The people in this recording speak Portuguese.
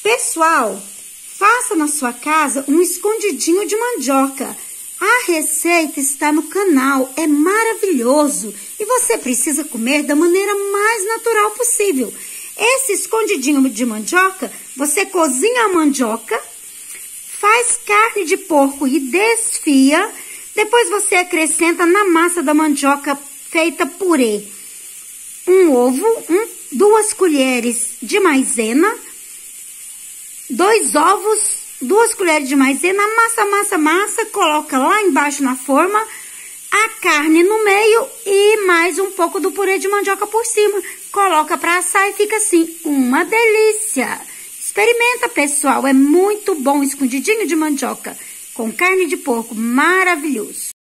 Pessoal, faça na sua casa um escondidinho de mandioca. A receita está no canal, é maravilhoso e você precisa comer da maneira mais natural possível. Esse escondidinho de mandioca, você cozinha a mandioca, faz carne de porco e desfia, depois você acrescenta na massa da mandioca feita purê um ovo, 2 colheres de maisena, 2 ovos, 2 colheres de maisena, amassa, coloca lá embaixo na forma, a carne no meio e mais um pouco do purê de mandioca por cima. Coloca para assar e fica assim, uma delícia. Experimenta, pessoal, é muito bom escondidinho de mandioca com carne de porco, maravilhoso.